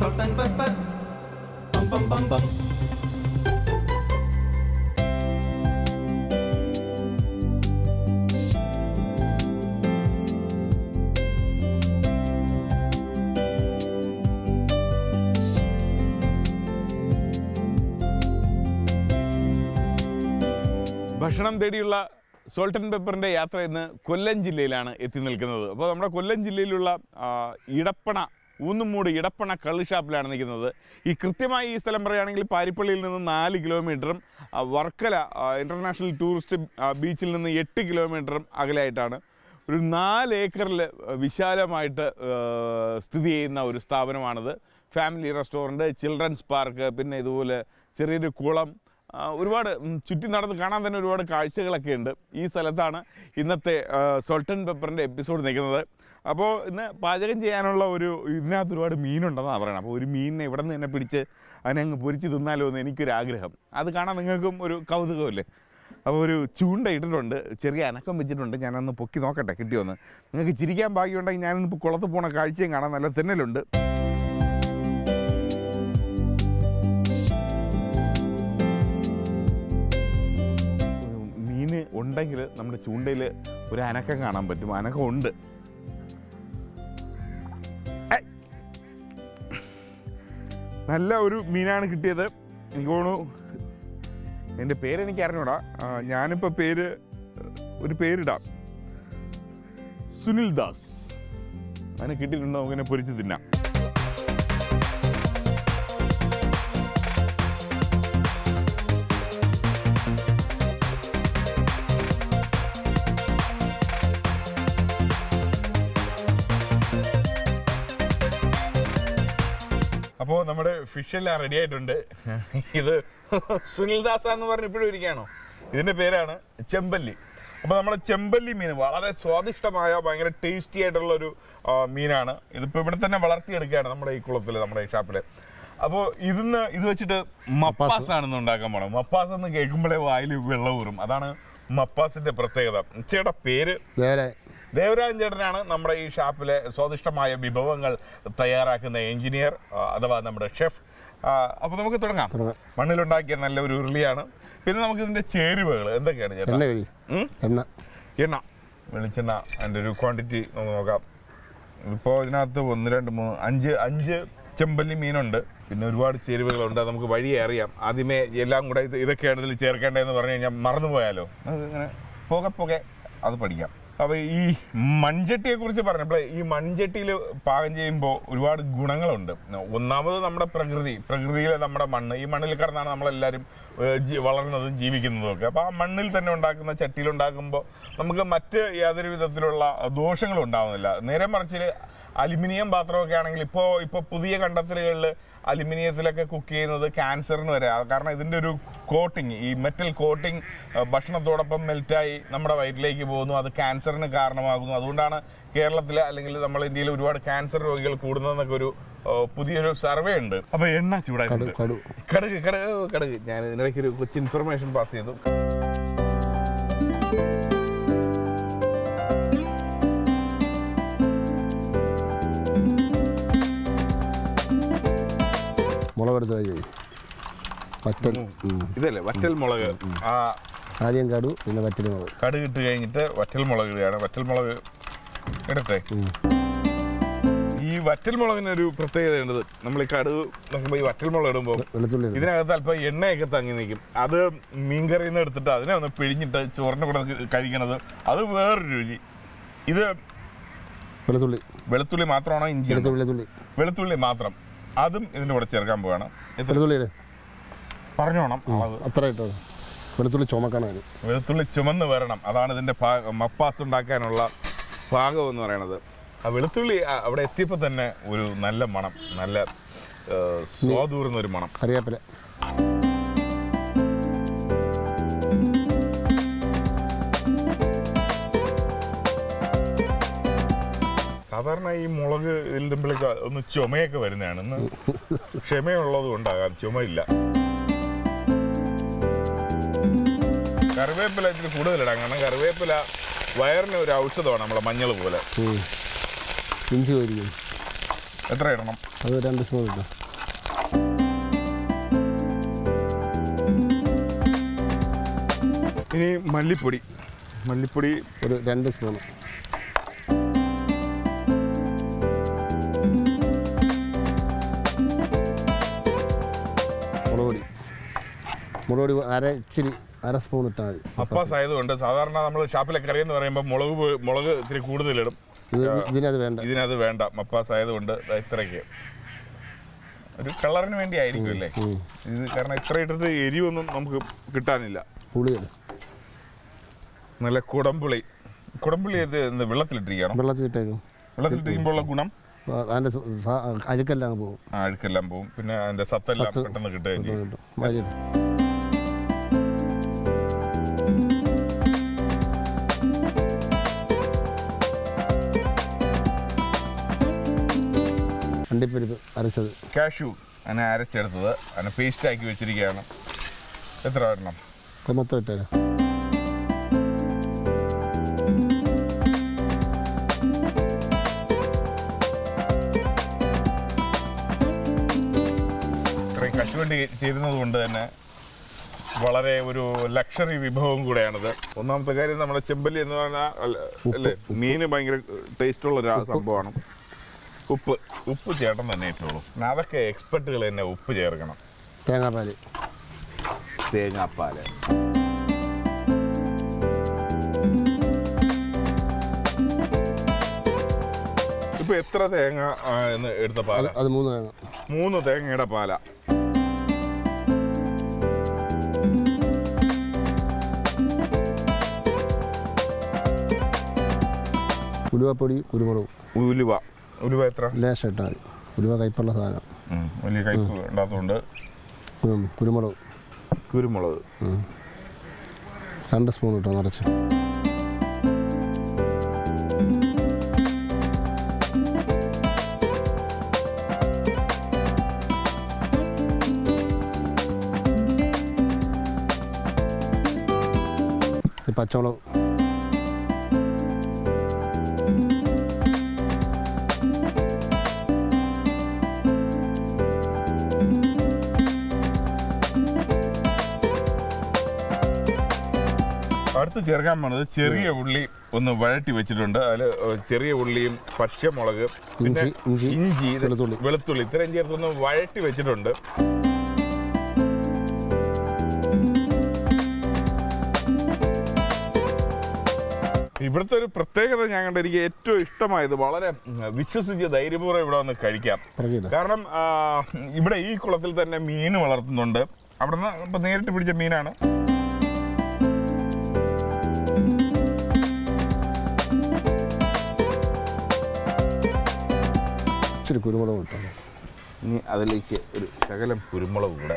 salt and pepper. Bum bum bum bum. ഭക്ഷണം തേടിയുള്ള salt and പെപ്പറിൻ്റെ യാത്ര ഇന്ന് കൊല്ലം ജില്ലയിലാണ് എത്തി നിൽക്കുന്നത്. അപ്പോൾ നമ്മുടെ കൊല്ലം ജില്ലയിലുള്ള ഇടപ്പണ ഊന്നുമൂട് ഇടപ്പണ കള്ള് ഷാപ്പിലാണ് നിൽക്കുന്നത്. ഈ കൃത്യമായി ഈ സ്ഥലം പറയുകയാണെങ്കിൽ പാരിപ്പള്ളിയിൽ നിന്ന് 4 കിലോമീറ്ററും വർക്കല ഇൻ്റർനാഷണൽ ടൂറിസ്റ്റ് ബീച്ചിൽ നിന്ന് 8 കിലോമീറ്ററും അകലെയായിട്ടാണ് ഒരു 4 ഏക്കറിൽ വിശാലമായിട്ട് സ്ഥിതി ചെയ്യുന്ന ഒരു സ്ഥാപനമാണിത്. ഫാമിലി റെസ്റ്റോറൻറ്റ്, ചിൽഡ്രൻസ് പാർക്ക്, പിന്നെ ഇതുപോലെ ചെറിയൊരു കുളം, ഒരുപാട് ചുറ്റി നടന്ന് കാണാൻ തന്നെ ഒരുപാട് കാഴ്ചകളൊക്കെ ഉണ്ട്. ഈ സ്ഥലത്താണ് ഇന്നത്തെ സോൾട്ട് ആൻഡ് പെപ്പറിൻ്റെ എപ്പിസോഡ് നിൽക്കുന്നത്. അപ്പോൾ ഇന്ന് പാചകം ചെയ്യാനുള്ള ഇതിനകത്ത് ഒരുപാട് മീനുണ്ടെന്നാണ് പറയുന്നത്. അപ്പോൾ ഒരു മീനിനെ ഇവിടെ നിന്ന് തന്നെ പിടിച്ച് അതിനെ അങ്ങ് പൊരിച്ച് തിന്നാലോ എന്ന് എനിക്കൊരാഗ്രഹം. അത് കാണാൻ നിങ്ങൾക്കും ഒരു കൗതുകമല്ലേ? അപ്പോൾ ഒരു ചൂണ്ട ഇട്ടിട്ടുണ്ട്, ചെറിയ അനക്കം വെച്ചിട്ടുണ്ട്. ഞാനൊന്ന് പൊക്കി നോക്കട്ടെ കിട്ടിയോന്ന്. നിങ്ങൾക്ക് ചിരിക്കാൻ ഭാഗ്യമുണ്ടെങ്കിൽ ഞാനിന്നിപ്പോൾ കുളത്ത് പോണ കാഴ്ചയും കാണാൻ നല്ല തെന്നലുണ്ട്. ഉണ്ടെങ്കിൽ നമ്മുടെ ചൂണ്ടയിൽ ഒരു അനക്കം കാണാൻ പറ്റും. അനക്കം ഉണ്ട്. നല്ല ഒരു മീനാണ് കിട്ടിയത്. എനിക്ക് തോന്നുന്നു എൻ്റെ പേരെനിക്ക് അറിഞ്ഞൂടാ. ഞാനിപ്പോൾ ഒരു പേരിടാം, സുനിൽ ദാസ്. അതിനെ കിട്ടിയിട്ടുണ്ടോ? നമുക്കിനെ പൊരിച്ച് തിന്നാം. അപ്പോൾ നമ്മുടെ ഫിഷെല്ലാം റെഡി ആയിട്ടുണ്ട്. ഇത് സുനിൽദാസ എന്ന് പറഞ്ഞ് ഇപ്പോഴും ഇരിക്കുകയാണോ? ഇതിൻ്റെ പേരാണ് ചെമ്പല്ലി. അപ്പോൾ നമ്മുടെ ചെമ്പല്ലി മീൻ വളരെ സ്വാദിഷ്ടമായ ഭയങ്കര ടേസ്റ്റി ആയിട്ടുള്ളൊരു മീനാണ്. ഇതിപ്പോൾ ഇവിടെ തന്നെ വളർത്തിയെടുക്കുകയാണ് നമ്മുടെ ഈ കുളത്തിൽ, നമ്മുടെ ഈ ഷാപ്പിൽ. അപ്പോൾ ഇത് വെച്ചിട്ട് മപ്പാസ് ആണെന്ന് ഉണ്ടാക്കാൻ പോകണം. മപ്പാസ് എന്ന് കേൾക്കുമ്പോഴേ വായിൽ വെള്ളമൂറും. അതാണ് മപ്പാസിൻ്റെ പ്രത്യേകത. ചേട്ടാ പേര്? ദേവരാജൻ ചേട്ടനാണ് നമ്മുടെ ഈ ഷാപ്പിലെ സ്വാദിഷ്ടമായ വിഭവങ്ങൾ തയ്യാറാക്കുന്ന എഞ്ചിനീയർ അഥവാ നമ്മുടെ ഷെഫ്. അപ്പോൾ നമുക്ക് തുടങ്ങാം. മണ്ണിലുണ്ടാക്കിയ നല്ല ഒരു ഉരുളിയാണ്. പിന്നെ നമുക്ക് ഇതിൻ്റെ ചേരുവകൾ എന്തൊക്കെയാണ് ചേട്ടാ? എണ്ണ, വെളിച്ചെണ്ണ. അതിൻ്റെ ഒരു ക്വാണ്ടിറ്റി നമുക്ക് നോക്കാം. ഇപ്പോൾ ഇതിനകത്ത് 1, 2, 3, 5 ചെമ്പല്ലി മീനുണ്ട്. പിന്നെ ഒരുപാട് ചേരുവകളുണ്ട്. അത് നമുക്ക് വഴിയെ അറിയാം. ആദ്യമേ എല്ലാം കൂടെ ഇതൊക്കെയാണ് ഇതിൽ ചേർക്കേണ്ടതെന്ന് പറഞ്ഞു കഴിഞ്ഞാൽ മറന്നു പോയാലോ. ഇങ്ങനെ പോകെ അത് പഠിക്കാം. അപ്പോൾ ഈ മൺചട്ടിയെക്കുറിച്ച് പറഞ്ഞപ്പോൾ ഈ മൺചട്ടിയിൽ പാകം ചെയ്യുമ്പോൾ ഒരുപാട് ഗുണങ്ങളുണ്ട്. ഒന്നാമത് നമ്മുടെ പ്രകൃതിയിലെ നമ്മുടെ മണ്ണ്, ഈ മണ്ണിൽ കിടന്നാണ് നമ്മളെല്ലാവരും വളർന്നതും ജീവിക്കുന്നതും ഒക്കെ. അപ്പോൾ ആ മണ്ണിൽ തന്നെ ഉണ്ടാക്കുന്ന ചട്ടിയിലുണ്ടാക്കുമ്പോൾ നമുക്ക് മറ്റ് യാതൊരു വിധത്തിലുള്ള ദോഷങ്ങളും ഉണ്ടാകുന്നില്ല. നേരെ മറിച്ച് അലുമിനിയം പാത്രമൊക്കെ ആണെങ്കിൽ ഇപ്പോൾ പുതിയ കണ്ടെത്തലുകളിൽ അലുമിനിയത്തിലൊക്കെ കുക്ക് ചെയ്യുന്നത് ക്യാൻസറിന് വരെ. കാരണം ഇതിൻ്റെ ഒരു കോട്ടിങ്, ഈ മെറ്റൽ കോട്ടിങ് ഭക്ഷണത്തോടൊപ്പം മെൽറ്റായി നമ്മുടെ വയറ്റിലേക്ക് പോകുന്നു. അത് ക്യാൻസറിന് കാരണമാകുന്നു. അതുകൊണ്ടാണ് കേരളത്തിൽ അല്ലെങ്കിൽ നമ്മൾ ഇന്ത്യയിൽ ഒരുപാട് ക്യാൻസർ രോഗികൾ കൂടുന്നതെന്നൊക്കെ ഒരു പുതിയൊരു സർവേ ഉണ്ട്. അപ്പോൾ എണ്ണ ചൂടായിട്ടുണ്ട്. കടുക് ഞാൻ ഇതിനിടയ്ക്ക് ഒരു കൊച്ചു ഇൻഫർമേഷൻ പാസ് ചെയ്തു. ഇതല്ലേ വറ്റൽ മുളക്. ആദ്യം കടു, പിന്നെ വറ്റൽ മുളക്. കടുക് ഇട്ട് കഴിഞ്ഞിട്ട് വറ്റൽ മുളക് ഇടുകയാണ്. വറ്റൽ മുളക് ഇടട്ടെ. ഈ വറ്റൽ മുളകിനൊരു പ്രത്യേകതയുണ്ട്. നമ്മൾ ഈ കടുക് നോക്കുമ്പോൾ ഈ വറ്റൽ മുളക് ഇടുമ്പോൾ ഇതിനകത്ത് അല്പം എണ്ണയൊക്കെ തങ്ങി നിൽക്കും. അത് മീൻകറിയിൽ നിന്ന് എടുത്തിട്ട് അതിനെ ഒന്ന് പിഴിഞ്ഞിട്ട് ചോറിൻ്റെ കൂടെ കഴിക്കണത് അത് വേറൊരു രുചി. ഇത് വെളുത്തുള്ളി മാത്രമാണോ? ഇഞ്ചി? വെളുത്തുള്ളി മാത്രം. അതും ഇതിൻ്റെ കൂടെ ചേർക്കാൻ പോവുകയാണ്. പറഞ്ഞോണം അത്ര വെളുത്തുള്ളി ചുമക്കണം. വെളുത്തുള്ളി ചുമന്ന് വരണം. അതാണ് ഇതിൻ്റെ മപ്പാസ് ഉണ്ടാക്കാനുള്ള പാകം എന്ന് പറയുന്നത്. ആ വെളുത്തുള്ളി അവിടെ എത്തിയപ്പോൾ തന്നെ ഒരു നല്ല മണം, നല്ല സ്വാദൂർന്ന ഒരു മണം. കറിവേപ്പില. സാധാരണ ഈ മുളക് ഇതിടുമ്പോഴേക്ക് ഒന്ന് ചുമയൊക്കെ വരുന്നതാണ്. ഇന്ന് ക്ഷമയുള്ളത് കൊണ്ടാകാം ചുമയില്ല. കറിവേപ്പില ഇച്ചിരി കൂടുതലിടാം. കാരണം കറിവേപ്പില വയറിന് ഒരു ഔഷധമാണ്, നമ്മളെ മഞ്ഞൾ പോലെ. ഇഞ്ചി പൊരിക്കും. എത്ര ഇടണം? അത് 2 സ്പൂൺ ഇട്ടു. ഇനി മല്ലിപ്പൊടി ഒരു 2 സ്പൂൺ. മുളക് പൊടി അര സ്പൂൺ ഇട്ടാൽ മതി. മപ്പാസ് ആയതുകൊണ്ട് സാധാരണ നമ്മൾ ഷാപ്പിലെ കറി എന്ന് പറയുമ്പോൾ മുളക് ഇത്തിരി കൂടുതലിടും. ഇതിനത് വേണ്ട. മപ്പാസ് ആയതുകൊണ്ട് ഇത്രയ്ക്ക് ഒരു കളറിന് വേണ്ടി ആയിരിക്കും അല്ലേ ഇത്? കാരണം ഇത്ര ഇട്ടിട്ട് എരിവൊന്നും നമുക്ക് കിട്ടാനില്ല. പുളിയാണ് നല്ല കുടംപുളി ഇത് വെള്ളത്തിലിട്ടിരിക്കണം. വെള്ളത്തിലിട്ടിരിക്കുമ്പോഴുള്ള ഗുണം അതിൻ്റെ അഴുക്കെല്ലാം പോകും. അഴുക്കെല്ലാം പോകും. പിന്നെ അതിന്റെ സത്തെല്ലാം പെട്ടെന്ന് കിട്ടുകയും ചെയ്യും. അണ്ടിപ്പരിപ്പ് അരച്ചത്, കാഷ്യൂ അതിനെ അരച്ചെടുത്തത് അതിനെ പേസ്റ്റ് ആക്കി വെച്ചിരിക്കുകയാണ്. എത്ര വരണം? മൊത്തം ഇട്ടേരാ. ഇത്രയും കശുവണ്ടി ചേരുന്നത് കൊണ്ട് തന്നെ വളരെ ഒരു ലക്ഷറി വിഭവം കൂടെയാണിത്. ഒന്നാമത്തെ കാര്യം നമ്മുടെ ചെമ്പല്ലി എന്ന് പറഞ്ഞാൽ അല്ലേ മീന് ഭയങ്കര ടേസ്റ്റുള്ള ഒരു സംഭവമാണ്. ഉപ്പ് ചേട്ടൻ തന്നെ ഇട്ടുള്ളൂ. അതൊക്കെ എക്സ്പെർട്ടുകൾ തന്നെ ഉപ്പ് ചേർക്കണം. തേങ്ങാപ്പാല് ഇപ്പൊ എത്ര തേങ്ങ എടുത്ത പാല? അത് 3 തേങ്ങ. 3 തേങ്ങയുടെ പാല. ഉലുവപ്പൊടി, കുരുമുളക്. ഉലുവ എത്ര? ലേശം ഇട്ടാൽ മതി. ഉലുവ കയ്പുള്ള സാധനം. വലിയ കയ്പ് ഉണ്ടാത്തതുകൊണ്ട് കുരുമുളക് 2 സ്പൂൺ ഇട്ടോ നിറച്ച്. പച്ചമുളക് അടുത്ത് ചേർക്കാൻ പോണത് ചെറിയ ഉള്ളി ഒന്ന് വഴറ്റി വെച്ചിട്ടുണ്ട്. അതിൽ ചെറിയ ഉള്ളിയും പച്ചമുളക് പിന്നെ ഇഞ്ചി വെളുത്തുള്ളി ഇത്രയും ചേർത്തൊന്ന് വഴറ്റി വെച്ചിട്ടുണ്ട്. ഇവിടുത്തെ ഒരു പ്രത്യേകത ഞാൻ കണ്ട എനിക്ക് ഏറ്റവും ഇഷ്ടമായത് വളരെ വിശ്വസിച്ച് ധൈര്യപൂർവ്വം ഇവിടെ വന്ന് കഴിക്കാം. കാരണം ഇവിടെ ഈ കുളത്തിൽ തന്നെ മീൻ വളർത്തുന്നുണ്ട്. അവിടുന്ന് ഇപ്പൊ നേരിട്ട് പിടിച്ച മീനാണ്. ഇച്ചിരി കുരുമുളക് ഇട്ടോ. ഇനി അതിലേക്ക് ഒരു ശകലം കുരുമുളക് കൂടെ.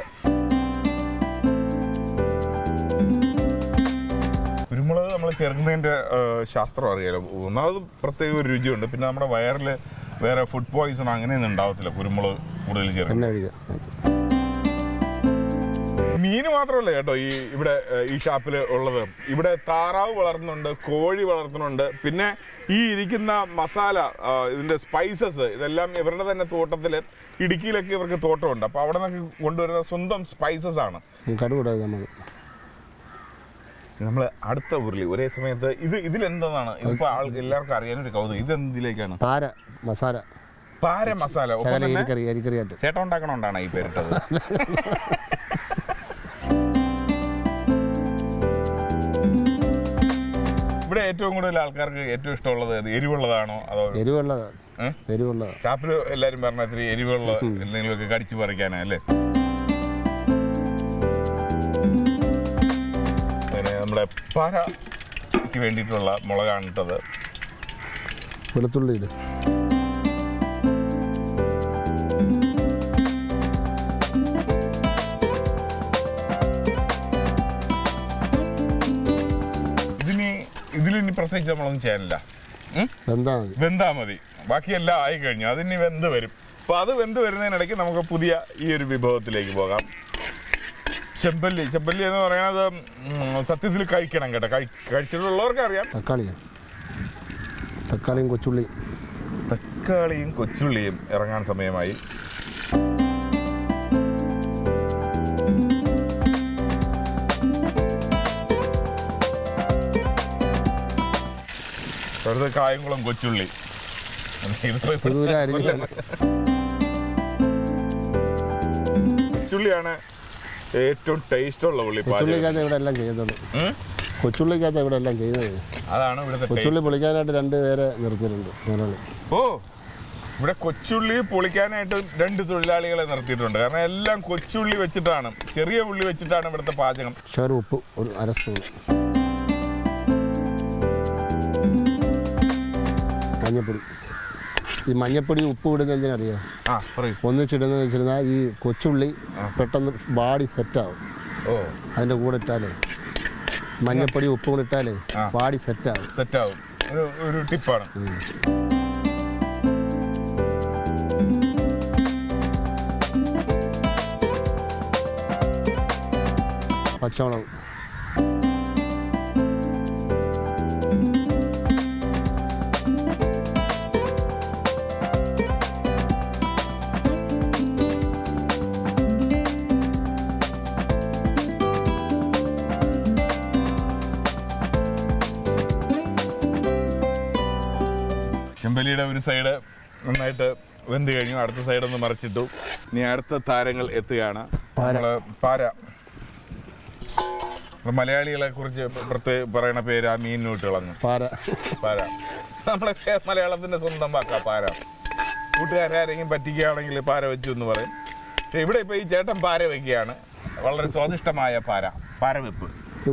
കുരുമുളക് നമ്മൾ ചേർക്കുന്നതിൻ്റെ ശാസ്ത്രം അറിയാലോ. ഒന്നാമത് പ്രത്യേക ഒരു രുചിയുണ്ട്. പിന്നെ നമ്മുടെ വയറിൽ വേറെ ഫുഡ് പോയിസൺ അങ്ങനെയൊന്നും ഉണ്ടാവത്തില്ല കുരുമുളക് കൂടുതൽ ചേർക്കുന്നത്. മീന് മാത്രമല്ല കേട്ടോ ഇവിടെ ഈ ഷാപ്പിൽ ഉള്ളത്. ഇവിടെ താറാവ് വളർത്തുന്നുണ്ട്, കോഴി വളർത്തുന്നുണ്ട്. പിന്നെ ഈ ഇരിക്കുന്ന മസാല, ഇതിൻ്റെ സ്പൈസസ് ഇതെല്ലാം ഇവരുടെ തന്നെ തോട്ടത്തിൽ, ഇടുക്കിയിലൊക്കെ ഇവർക്ക് തോട്ടമുണ്ട്. അപ്പോൾ അവിടെ നിന്നൊക്കെ കൊണ്ടുവരുന്ന സ്വന്തം സ്പൈസസ് ആണ്. നമ്മൾ അടുത്ത ഉരുളി ഒരേ സമയത്ത് ഇതിലെന്താണ് ഇപ്പോൾ എല്ലാവർക്കും അറിയാനൊരു കൗതുകം. ഇതെന്തിലേക്കാണ്? പാര മസാല. ചേട്ടൻ ഉണ്ടാക്കണോണ്ടാണ് ഈ പേരിട്ടത്. ഇവിടെ ഏറ്റവും കൂടുതൽ ആൾക്കാർക്ക് ഏറ്റവും ഇഷ്ടമുള്ളത് എരിവുള്ളതാണോ അതോ? എരിവുള്ളത്. ഷാപ്പിൽ എല്ലാവരും പറഞ്ഞ ഇത്തിരി എരിവുള്ള എന്തെങ്കിലുമൊക്കെ കടിച്ചു പറിക്കാനാ അല്ലേ? നമ്മുടെ പാരയ്ക്ക് വേണ്ടിയിട്ടുള്ള മുളകാണ് ഇട്ടത്. വെളുത്തുള്ളി ഇതിലിനി പ്രത്യേകിച്ച് നമ്മളൊന്നും ചെയ്യാനില്ല. വെന്താ മതി. ബാക്കിയെല്ലാം ആയി കഴിഞ്ഞു. അതിനി വെന്ത് വരും. അപ്പോൾ അത് വെന്ത് വരുന്നതിനിടയ്ക്ക് നമുക്ക് പുതിയ ഈ ഒരു വിഭവത്തിലേക്ക് പോകാം. ചെമ്പല്ലി എന്ന് പറയുന്നത് സത്യത്തിൽ കഴിക്കണം കേട്ടോ. കഴിച്ചിട്ടുള്ളവർക്ക് അറിയാം. തക്കാളിയും കൊച്ചുള്ളി. തക്കാളിയും കൊച്ചുള്ളിയും ഇറങ്ങാൻ സമയമായി. അടുത്ത കായംകുളം കൊച്ചുള്ളി. കൊച്ചുള്ളിയാണ് ഏറ്റവും ടേസ്റ്റ് ഉള്ള ഉള്ളി. കൊച്ചുള്ളിക്കകത്ത് ഇവിടെ എല്ലാം ചെയ്യുന്നുണ്ട്. കൊച്ചുള്ളിക്കകത്ത് ഇവിടെ എല്ലാം ചെയ്യുന്നത്. അതാണ് ഇവിടുത്തെ കൊച്ചുള്ളി പൊളിക്കാനായിട്ട് 2 പേരെ നിർത്തിയിട്ടുണ്ട്. ഓ, ഇവിടെ കൊച്ചുള്ളി പൊളിക്കാനായിട്ട് 2 തൊഴിലാളികളെ നിർത്തിയിട്ടുണ്ട്. കാരണം എല്ലാം കൊച്ചുള്ളി വെച്ചിട്ടാണ്, ചെറിയ ഉള്ളി വെച്ചിട്ടാണ് ഇവിടുത്തെ പാചകം. പക്ഷേ ഉപ്പ് ഒരു 1/2 സ്പൂൺ, മഞ്ഞപ്പൊടി. ഈ മഞ്ഞപ്പൊടി ഉപ്പ് ഇടുന്ന എന്തിനറിയാം? ഒന്നിച്ചിടുന്നതെന്ന് വെച്ചിരുന്നാൽ ഈ കൊച്ചുള്ളി പെട്ടെന്ന് ബാഡി സെറ്റാവും. അതിൻ്റെ കൂടെ ഇട്ടാലേ, മഞ്ഞപ്പൊടി ഉപ്പ് കൂടെ ഇട്ടാലേ ബാഡി സെറ്റാവും. ഒരു ടിപ്പാണ്. പച്ചമുളക്, ചെമ്പല്ലിയുടെ ഒരു സൈഡ് നന്നായിട്ട് വെന്ത് കഴിഞ്ഞു. അടുത്ത സൈഡ് ഒന്ന് മറിച്ചിട്ടു. ഇനി അടുത്ത താരങ്ങൾ എത്തുകയാണ്. പാര. മലയാളികളെ കുറിച്ച് പ്രത്യേകം പറയുന്ന പേര് ആ മീനിനോട്ട് കളഞ്ഞു. പാര നമ്മളെ മലയാളത്തിന്റെ സ്വന്തം വാക്കാ പാര. കൂട്ടുകാരെങ്കിലും പറ്റിക്കുകയാണെങ്കിൽ പാര വെച്ചു എന്ന് പറയും. പക്ഷെ ഇവിടെ ഇപ്പൊ ഈ ചേട്ടൻ പാര വെക്കുകയാണ്. വളരെ സ്വാദിഷ്ടമായ പാര വെപ്പ്.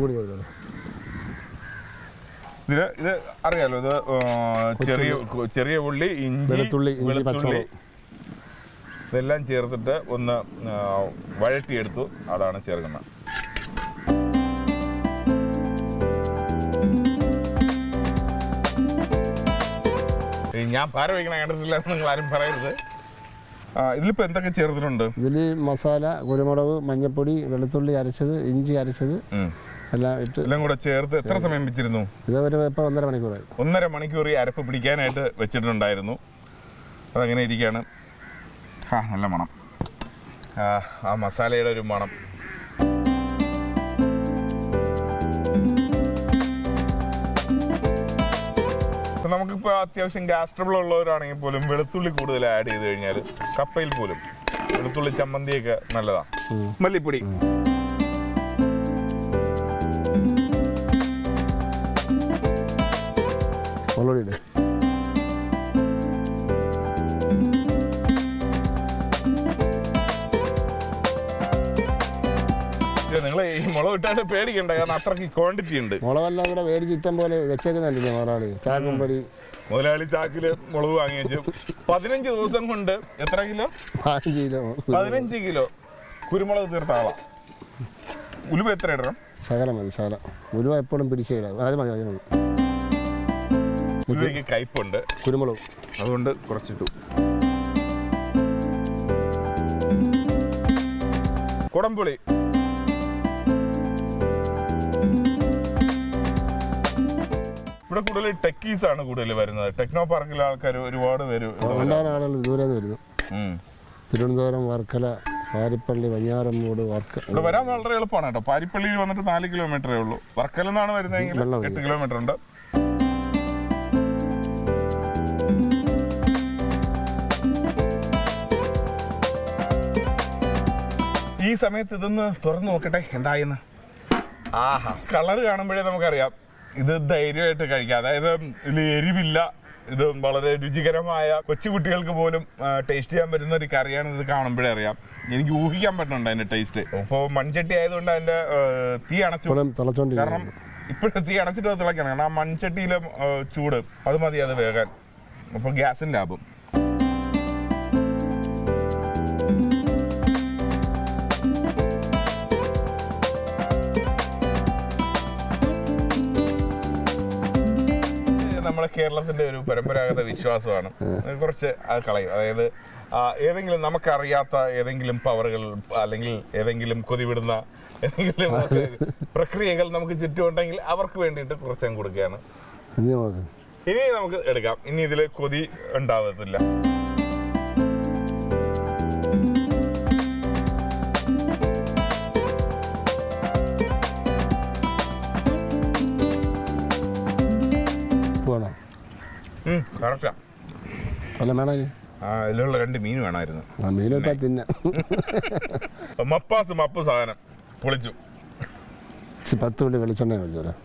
ഇത് അറിയാലോ, ഇത് ചെറിയ ഉള്ളി, ഇഞ്ചി, വെളുത്തുള്ളി ഇതെല്ലാം ചേർത്തിട്ട് ഒന്ന് വഴറ്റിയെടുത്തു. അതാണ് ചേർക്കുന്നത്. ഞാൻ പാര വയ്ക്കണ കണ്ടിട്ടില്ല നിങ്ങൾ ആരും പറയരുത്. ഇതിലിപ്പോ എന്തൊക്കെ ചേർത്തിട്ടുണ്ട്? ഇതിൽ മസാല, കുരുമുളക്, മഞ്ഞപ്പൊടി, വെളുത്തുള്ളി അരച്ചത്, ഇഞ്ചി അരച്ചത് എല്ലാം കൂടെ ചേർത്ത് എത്ര സമയം വെച്ചിരുന്നു? ഇതൊരു 1.5 മണിക്കൂറായി. 1.5 മണിക്കൂർ ഈ അരപ്പ് പിടിക്കാനായിട്ട് വെച്ചിട്ടുണ്ടായിരുന്നു. അതങ്ങനെ ഇരിക്കുകയാണ്. നല്ല മണം. ആ മസാലയുടെ ഒരു മണം. നമുക്കിപ്പോൾ അത്യാവശ്യം ഗ്യാസ് ട്രബിൾ ഉള്ളവരാണെങ്കിൽ പോലും വെളുത്തുള്ളി കൂടുതൽ ആഡ് ചെയ്ത് കഴിഞ്ഞാൽ കപ്പയിൽ പോലും വെളുത്തുള്ളി ചമ്മന്തിയൊക്കെ നല്ലതാണ്. മല്ലിപ്പൊടി, നിങ്ങൾ ഈ മുളക് ഇട്ടാണ്ട് പേടിക്കണ്ട, കാരണം അത്രയ്ക്ക് ക്വാണ്ടിറ്റി ഉണ്ട്. മുളകെല്ലാം കൂടെ മേടിച്ച് ഇഷ്ടം പോലെ വെച്ചേക്കുന്നില്ലേ മുതലാളി? ചാക്കുംപടി മുതലാളി ചാക്കില് മുളക് വാങ്ങി വെച്ചു. 15 ദിവസം കൊണ്ട് എത്ര കിലോ? 15 കിലോ കുരുമുളക് തീർത്ത ആളാ. ഉലുവ എത്ര ഇടണം? ശകലം മതി, ശകലം. ഉലുവ എപ്പോഴും പിടിച്ചിടാം. അത് മതി, അത് മതി. ഉലുവയ്ക്ക് കയ്പുണ്ട്, കുരുമുളക് അതുകൊണ്ട് കുറച്ചിട്ടു. കുടംപുളി, ഇവിടെ കൂടുതൽ ടെക്കീസ് ആണ് കൂടുതൽ വരുന്നത്. ടെക്നോ പാർക്കിലെ ആൾക്കാർ ഒരുപാട് പേര് ദൂരെ വരുന്നു. തിരുവനന്തപുരം, വർക്കല, പാരിപ്പള്ളി, വഞ്ഞാറമ്മൂട്, ഇവിടെ വരാൻ വളരെ എളുപ്പമാണ് കേട്ടോ. പാരിപ്പള്ളിയിൽ വന്നിട്ട് 4 കിലോമീറ്ററേ ഉള്ളൂ. വർക്കല നിന്നാണ് വരുന്നതെങ്കിൽ 8 കിലോമീറ്റർ ഉണ്ട്. ഈ സമയത്ത് ഇതൊന്ന് തുറന്നു നോക്കട്ടെ എന്തായെന്ന്. ആഹാ, കളർ കാണുമ്പോഴേ നമുക്കറിയാം ഇത് ധൈര്യമായിട്ട് കഴിക്കാം. അതായത് ഇതിൽ എരിവില്ല. ഇത് വളരെ രുചികരമായ കൊച്ചുകുട്ടികൾക്ക് പോലും ടേസ്റ്റ് ചെയ്യാൻ പറ്റുന്ന ഒരു കറിയാണ്. ഇത് കാണുമ്പോഴേ അറിയാം. എനിക്ക് ഊഹിക്കാൻ പറ്റുന്നുണ്ട് അതിന്റെ ടേസ്റ്റ്. ഇപ്പോൾ മൺചട്ടി ആയതുകൊണ്ട് അതിന്റെ തീ അണച്ചു, കാരണം ഇപ്പോഴും തീ അണച്ചിട്ട് അത് തിളയ്ക്കണം. കാരണം ആ മൺചട്ടിയിലെ ചൂട് അത് മതി അത് വേകാൻ. അപ്പോൾ ഗ്യാസിന് ലാഭം. നമ്മുടെ കേരളത്തിന്റെ ഒരു പരമ്പരാഗത വിശ്വാസമാണ്. കുറച്ച് അത് കളയും. അതായത് ഏതെങ്കിലും നമുക്കറിയാത്ത ഏതെങ്കിലും പവറുകൾ അല്ലെങ്കിൽ ഏതെങ്കിലും കൊതിവിടുന്ന ഏതെങ്കിലും പ്രക്രിയകൾ നമുക്ക് ചുറ്റുമുണ്ടെങ്കിൽ അവർക്ക് വേണ്ടിയിട്ട് കുറച്ച് കൊടുക്കുകയാണ്. ഇനി നമുക്ക് എടുക്കാം. ഇനി ഇതിൽ കൊതി ഉണ്ടാവത്തില്ല. കറക്റ്റാ. ഇതിലുള്ള 2 മീൻ വേണമായിരുന്നു. മപ്പാസ് മപ്പ് സാധനം പൊളിച്ചു. 10 തുള്ളി വെളിച്ചെണ്ണ വെച്ചോരാ.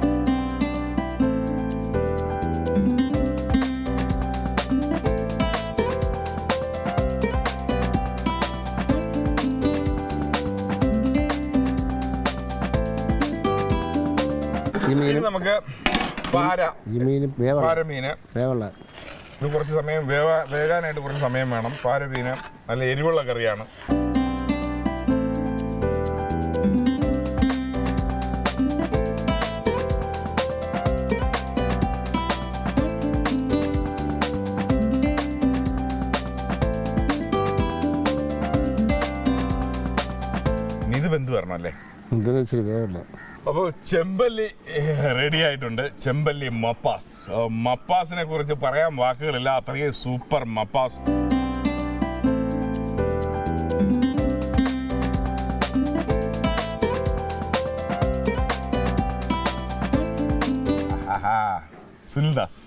നമുക്ക് പാരമീന് ഇത് കുറച്ച് സമയം വേകാനായിട്ട് കുറച്ച് സമയം വേണം. പാരമീന് നല്ല എരിവുള്ള കറിയാണ്. ഇത് വെന്ത് വരണം അല്ലേ? അപ്പോൾ ചെമ്പല്ലി റെഡി ആയിട്ടുണ്ട്. ചെമ്പല്ലി മപ്പാസ്. മപ്പാസിനെ കുറിച്ച് പറയാൻ വാക്കുകളില്ല, അത്രയും സൂപ്പർ മപ്പാസ്. സുനിൽദാസ്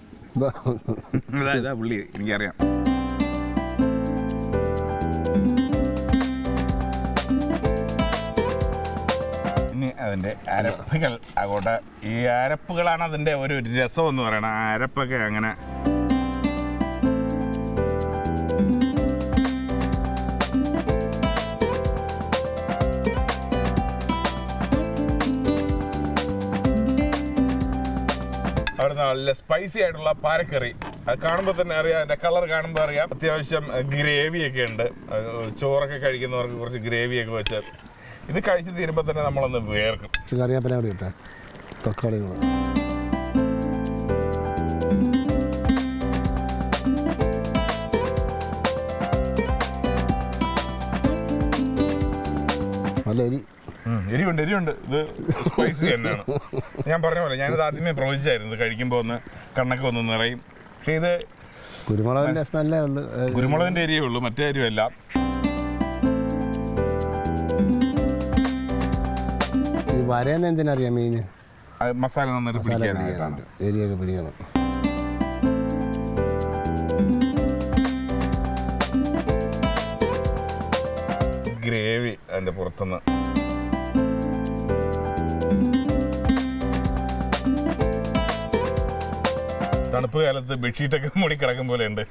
പുള്ളി എനിക്കറിയാം. അതിൻ്റെ അരപ്പുകൾ അങ്ങോട്ട്, ഈ അരപ്പുകളാണ് അതിൻ്റെ ഒരു രസം എന്ന് പറയണത്. അരപ്പൊക്കെ അങ്ങനെ അവിടെ നല്ല സ്പൈസി ആയിട്ടുള്ള പാരക്കറി. അത് കാണുമ്പോൾ തന്നെ അറിയാം, അതിൻ്റെ കളർ കാണുമ്പോൾ അറിയാം. അത്യാവശ്യം ഗ്രേവിയൊക്കെ ഉണ്ട്. ചോറൊക്കെ കഴിക്കുന്നവർക്ക് കുറച്ച് ഗ്രേവിയൊക്കെ വെച്ച് ഇത് കഴിച്ച് തീരുമ്പോൾ തന്നെ നമ്മളൊന്ന് വേർക്കും. കറിവേപ്പില കൂടി ഇട്ടേ, തക്കാളി നല്ല എരിവുണ്ട്. ഇത് സ്പൈസി തന്നെയാണ്. ഞാൻ പറഞ്ഞ പോലെ ഞാനിത് ആദ്യമേ പ്രവചിച്ചായിരുന്നു, ഇത് കഴിക്കുമ്പോൾ ഒന്ന് കണ്ണൊക്കെ ഒന്ന് നിറയും. പക്ഷേ ഇത് കുരുമുളകിൻ്റെ സ്മെല്ലേ ഉള്ളൂ, കുരുമുളകിൻ്റെ എരിയേ ഉള്ളൂ, മറ്റേ എരിവല്ല. വരേന്ന് എന്തിനറിയാം? മീന് മസാല നന്നായിട്ട് പിടിക്കാനായിട്ടാണ്. എരിയൊക്കെ പിടിക്കണം. ഗ്രേവി അതിൻ്റെ പുറത്തുനിന്ന് തണുപ്പ് കാലത്ത് ബെഡ്ഷീറ്റൊക്കെ മൂടി കിടക്കും പോലെ ഉണ്ട്.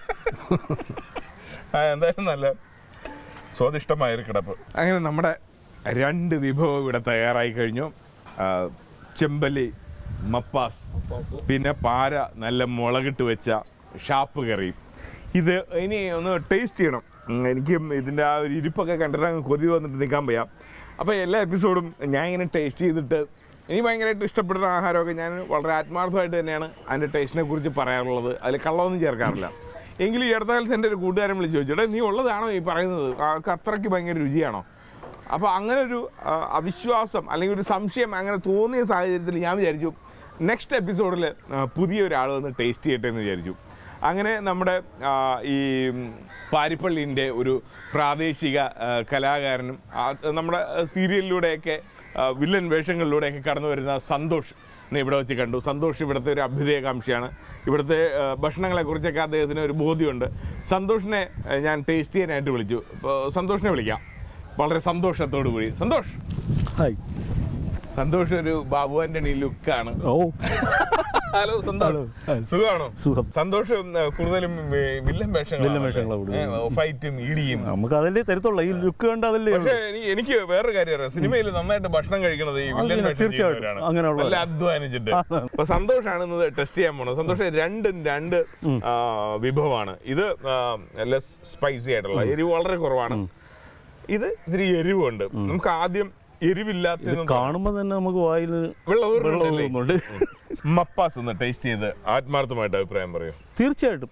എന്തായാലും നല്ല സ്വാദിഷ്ടമായൊരു കിടപ്പ്. അങ്ങനെ നമ്മുടെ 2 വിഭവം ഇവിടെ തയ്യാറായി കഴിഞ്ഞു. ചെമ്പല്ലി മപ്പാസ്, പിന്നെ പാര നല്ല മുളകിട്ട് വെച്ച ഷാപ്പ് കറി. ഇത് ഇനി ഒന്ന് ടേസ്റ്റ് ചെയ്യണം. എനിക്ക് ഇതിൻ്റെ ആ ഒരു ഇരിപ്പൊക്കെ കണ്ടിട്ട് അങ്ങ് കൊതി വന്നിട്ട് നിൽക്കാൻ വയ്യ. അപ്പോൾ എല്ലാ എപ്പിസോഡും ഞാൻ ഇങ്ങനെ ടേസ്റ്റ് ചെയ്തിട്ട് എനിക്ക് ഭയങ്കരമായിട്ട് ഇഷ്ടപ്പെടുന്ന ആഹാരമൊക്കെ ഞാൻ വളരെ ആത്മാർത്ഥമായിട്ട് തന്നെയാണ് അതിൻ്റെ ടേസ്റ്റിനെ കുറിച്ച് പറയാറുള്ളത്. അതിൽ കള്ളമൊന്നും ചേർക്കാറില്ല. എങ്കിലും ഈ അടുത്ത കാലത്ത് എൻ്റെ ഒരു കൂട്ടുകാരൻ വിളിച്ച് ചോദിച്ചു, നീ ഉള്ളതാണോ ഈ പറയുന്നത്? അത്രയ്ക്ക് ഭയങ്കര രുചിയാണോ? അപ്പോൾ അങ്ങനെ ഒരു അവിശ്വാസം അല്ലെങ്കിൽ ഒരു സംശയം അങ്ങനെ തോന്നിയ സാഹചര്യത്തിൽ ഞാൻ വിചാരിച്ചു നെക്സ്റ്റ് എപ്പിസോഡിൽ പുതിയൊരാൾ വന്ന് ടേസ്റ്റ് ചെയ്യട്ടെ എന്ന് വിചാരിച്ചു. അങ്ങനെ നമ്മുടെ ഈ പാരിപ്പള്ളിൻ്റെ ഒരു പ്രാദേശിക കലാകാരനും നമ്മുടെ സീരിയലിലൂടെയൊക്കെ വില്ലൻ വേഷങ്ങളിലൂടെയൊക്കെ കടന്നു വരുന്ന സന്തോഷ് ഇവിടെ വെച്ച് കണ്ടു. സന്തോഷ് ഇവിടുത്തെ ഒരു അഭ്യുദയകാംക്ഷിയാണ്. ഇവിടുത്തെ ഭക്ഷണങ്ങളെക്കുറിച്ചൊക്കെ അദ്ദേഹത്തിന് ഒരു ബോധ്യമുണ്ട്. സന്തോഷിനെ ഞാൻ ടേസ്റ്റ് ചെയ്യാനായിട്ട് വിളിച്ചു. അപ്പോൾ സന്തോഷിനെ വിളിക്കാം വളരെ സന്തോഷത്തോടു കൂടി. സന്തോഷ്, ഹായ്. സന്തോഷ് ഒരു ബാബു ആന്റണി ലുക്കാണ്. ഓ, ഹലോ സന്തോഷ്, സുഖമാണോ? സുഖം. സന്തോഷ് കൂടുതലും വില്ലൻ വേഷങ്ങളാണ്, ഫൈറ്റും ഇടിയും. നമുക്ക് അതല്ലേ തരത്തുള്ള ഈ ലുക്ക് കണ്ട് അതല്ലേ. പക്ഷേ എനിക്ക് വേറൊരു കാര്യം അറിയാം, സിനിമയിൽ നന്നായിട്ട് ഭക്ഷണം കഴിക്കുന്നത് ഈ വില്ലൻ വേഷം അങ്ങനെയുള്ള അധ്വാനിച്ചിട്ട്. അപ്പൊ സന്തോഷാണ് ഇന്ന് ടെസ്റ്റ് ചെയ്യാൻ പോണത്. സന്തോഷ് രണ്ട് വിഭവമാണ്. ഇത് ലെസ് സ്പൈസി ആയിട്ടുള്ള, എരിവ് വളരെ കുറവാണ്. ഇത് ഇത്തിരി എരിവുണ്ട്. നമുക്ക് ആദ്യം എരിവില്ലാത്ത കാണുമ്പോ തന്നെ നമുക്ക് വായിൽ വെള്ളം. മപ്പാസ് ഒന്ന് ടേസ്റ്റ് ചെയ്ത് ആത്മാർത്ഥമായിട്ട് അഭിപ്രായം പറയൂ. തീർച്ചയായിട്ടും.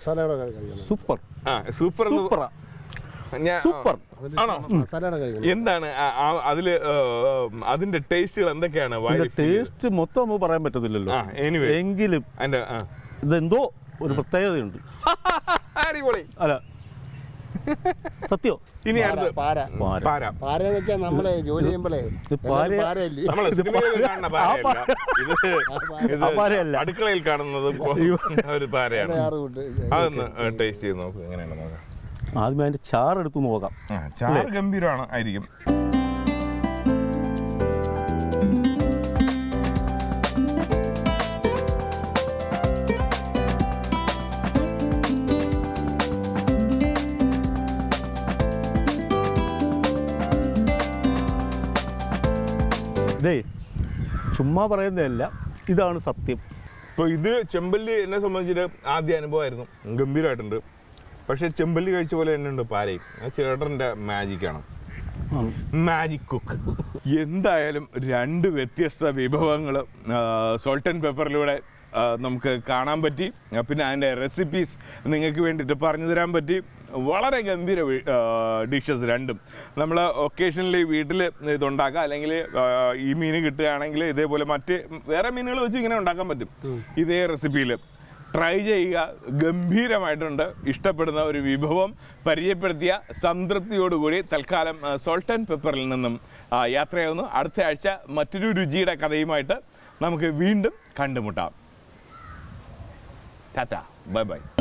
മസാലയുടെ കഴിക്കണം. സൂപ്പർ സൂപ്പർ സൂപ്പറാ ഞാൻ സൂപ്പർ ആണോ? മസാലയുടെ കഴിക്കണം. എന്താണ് അതില് അതിന്റെ ടേസ്റ്റുകൾ എന്തൊക്കെയാണ്? ടേസ്റ്റ് മൊത്തം നമുക്ക് പറയാൻ പറ്റത്തില്ലല്ലോ. എനിവേ എങ്കിലും അതിന്റെ ഇതെന്തോ ഒരു പ്രത്യേകതയുണ്ട്. അടിപൊളി. അല്ല സത്യോ. ഇനി അടുത്ത് പാര. പാര. പാരന്ന് വെച്ചാൽ നമ്മളെ ജോലി ചെയ്യുമ്പോഴേ പാരയല്ലേ നമ്മള് സിനിമയിൽ കാണുന്ന പാരയല്ല, അടുക്കളയിൽ കാണുന്നത് ഒരു പാരയാണ്. അതൊന്ന് ടേസ്റ്റ് ചെയ്ത് നോക്കും എങ്ങനെയാണ് നോക്കാം. ആദ്യം അതിന്റെ ചാറെടുത്ത് നോക്കാം. ചാറ് ഗംഭീരമാണ് ആയിരിക്കും. ഇതേ ചുമ്മാ പറയുന്നതല്ല, ഇതാണ് സത്യം. ഇപ്പോൾ ഇത് ചെമ്പല്ലി എന്നെ സംബന്ധിച്ചിട്ട് ആദ്യ അനുഭവമായിരുന്നു. ഗംഭീരമായിട്ടുണ്ട്. പക്ഷേ ചെമ്പല്ലി കഴിച്ച പോലെ തന്നെ ഉണ്ട് പാരയും. ആ ചേട്ടൻ്റെ മാജിക്കാണ്, മാജിക് കുക്ക്. എന്തായാലും രണ്ട് വ്യത്യസ്ത വിഭവങ്ങൾ സോൾട്ട് ആൻഡ് പെപ്പറിലൂടെ നമുക്ക് കാണാൻ പറ്റി. പിന്നെ അതിൻ്റെ റെസിപ്പീസ് നിങ്ങൾക്ക് വേണ്ടിയിട്ട് പറഞ്ഞു തരാൻ പറ്റി. വളരെ ഗംഭീര ഡിഷസ് രണ്ടും. നമ്മൾ ഒക്കേഷനലി വീട്ടിൽ ഇതുണ്ടാക്കാം, അല്ലെങ്കിൽ ഈ മീൻ കിട്ടുകയാണെങ്കിൽ ഇതേപോലെ മറ്റ് വേറെ മീനുകൾ വെച്ച് ഇങ്ങനെ ഉണ്ടാക്കാൻ പറ്റും. ഇതേ റെസിപ്പിയിൽ ട്രൈ ചെയ്യുക. ഗംഭീരമായിട്ടുണ്ട്. ഇഷ്ടപ്പെടുന്ന ഒരു വിഭവം പരിചയപ്പെടുത്തിയ സംതൃപ്തിയോടുകൂടി തൽക്കാലം സോൾട്ട് ആൻഡ് പെപ്പറിൽ നിന്നും യാത്രയാവുന്നു. അടുത്ത ആഴ്ച മറ്റൊരു രുചിയുടെ കഥയുമായിട്ട് നമുക്ക് വീണ്ടും കണ്ടുമുട്ടാം. Tata, bye by.